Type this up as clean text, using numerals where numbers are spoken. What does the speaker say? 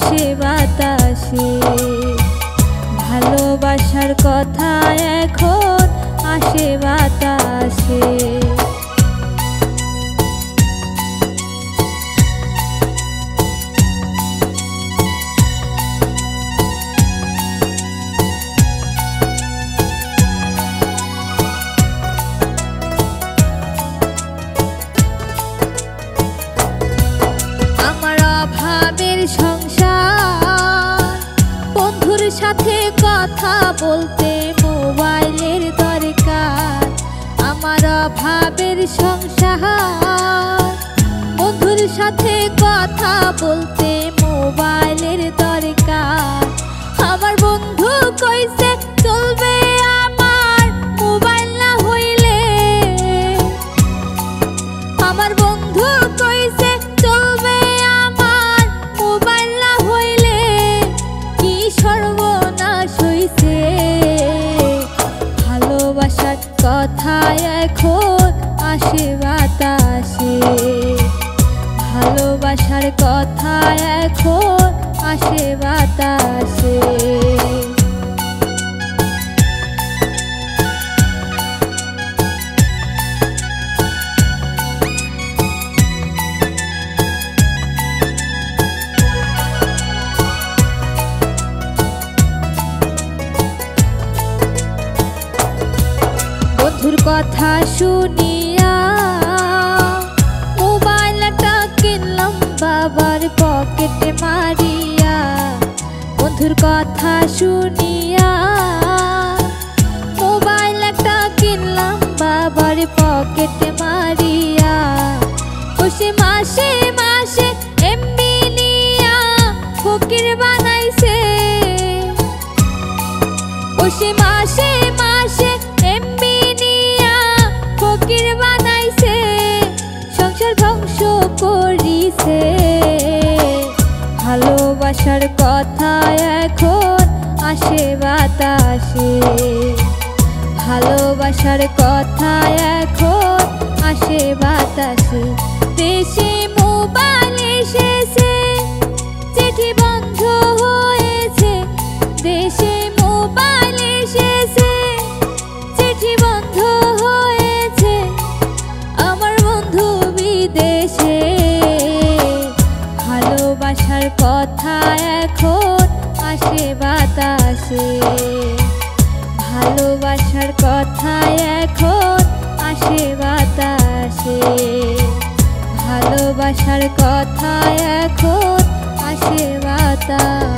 আসে বাতাসে। ভালোবাসার কথা এখন আসে বাতাসে। সংসার বন্ধুর সাথে কথা বলতে মোবাইলের দরকার। আমার অভাবের সংসার বন্ধুর সাথে কথা বলতে মোবাইলের দরকার। আমার বন্ধু কইছে চলবে আমার মোবাইল না হইলে। আমার বন্ধু কইছে চলবে ভালোবাসার কথা এখন আসে বাতাসে। ভালোবাসার কথা এখন আসে বাতাসে। বন্ধুর কথা শুনিয়া মোবাইলটা কিনলাম বাবার পকেটে মারিয়া। বন্ধুর কথা শুনিয়া মোবাইলটা কিনলাম বাবার পকেটে মারিয়া। বসে মাসে মাসে এমবি নিয়া ফকির বানাইছে। বসে মাসে মাসে এমবি ফকির বানাইছে, সংসার ধ্বংস করিছে। ভালোবাসার কথা এখন আসে বাতাসে। ভালোবাসার কথা এখন আসে বাতাসে। দেশে মোবাইল এসেছে, চিঠি বন্ধ হয়েছে। দেশে মোবাইল এসেছে, চিঠি বন্ধ হয়েছে। আমার বন্ধু বিদেশে। ভালোবাসার কথা এখন আসে বাতাসে। ভালোবাসার কথা এখন আসে বাতাসে। ভালোবাসার কথা এখন আসে বাতাসে।